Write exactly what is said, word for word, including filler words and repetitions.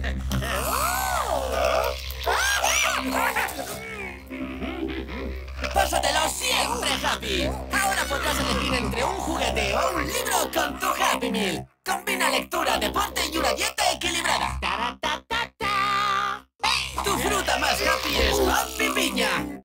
¡Pásatelo siempre, Happy! Ahora podrás elegir entre un juguete o un libro con tu Happy Meal. Combina lectura, deporte y una dieta equilibrada.